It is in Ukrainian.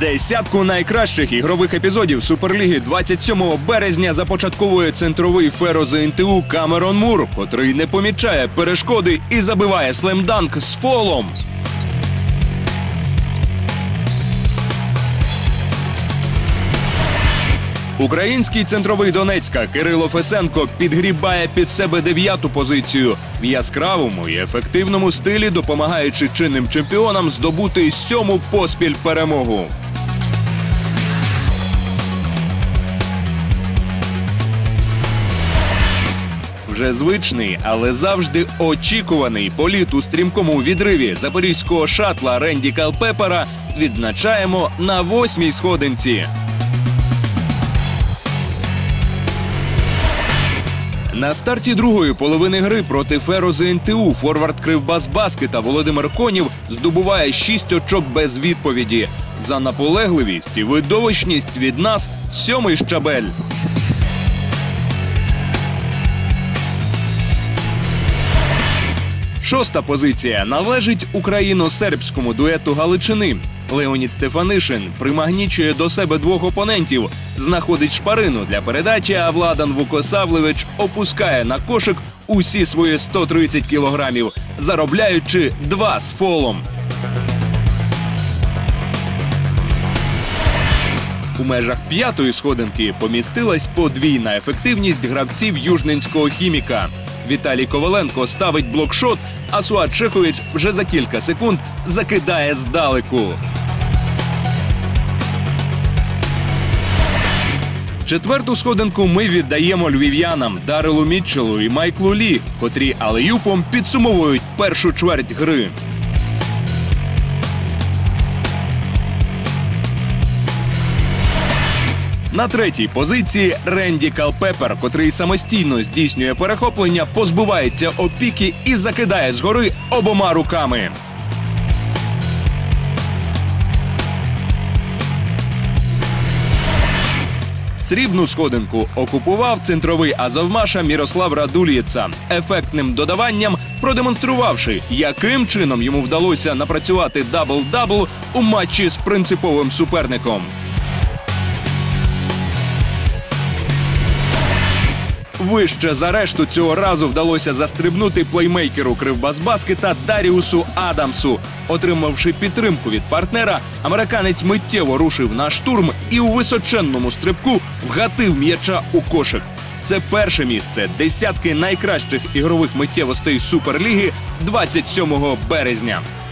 Десятку найкращих ігрових епізодів Суперліги 27 березня започатковує центровий Феро ЗНТУ Камерон Мур, котрий не помічає перешкоди і забиває слемданк з фолом. Український центровий Донецька Кирило Фесенко підгрібає під себе 9-ту позицію в яскравому і ефективному стилі, допомагаючи чинним чемпіонам здобути 7-му поспіль перемогу. Вже звичний, але завжди очікуваний політ у стрімкому відриві запорізького шатла Ренді Калпепера відзначаємо на 8-й сходинці. На старті другої половини гри проти Феро ЗНТУ форвард Кривбас Баскета Володимир Конів здобуває 6 очок без відповіді. За наполегливість і видовищність від нас 7-й щабель. Шоста позиція належить україно-сербському дуету Галичини. Леонід Стефанишин примагнічує до себе 2 опонентів, знаходить шпарину для передачі, а Владан Вукосавлевич опускає на кошик усі свої 130 кілограмів, заробляючи 2 з фолом. У межах 5-ї сходинки помістилась подвійна ефективність гравців южненського хіміка. Віталій Коваленко ставить блокшот, а Суат Чехович вже за кілька секунд закидає здалеку. 4-ту сходинку ми віддаємо львів'янам Дарелу Мітчеллу і Майклу Лі, котрі алеюпом підсумовують першу чверть гри. На 3-й позиції Ренді Калпепер, котрий самостійно здійснює перехоплення, позбувається опіки і закидає згори обома руками. Срібну сходинку окупував центровий Азовмаша Мірослав Радульєца, ефектним додаванням продемонструвавши, яким чином йому вдалося напрацювати дабл-дабл у матчі з принциповим суперником. Вище за решту цього разу вдалося застрибнути плеймейкеру Кривбасбаскета Даріусу Адамсу. Отримавши підтримку від партнера, американець миттєво рушив на штурм і у височенному стрибку вгатив м'яча у кошик. Це перше місце десятки найкращих ігрових миттєвостей Суперліги 27 березня.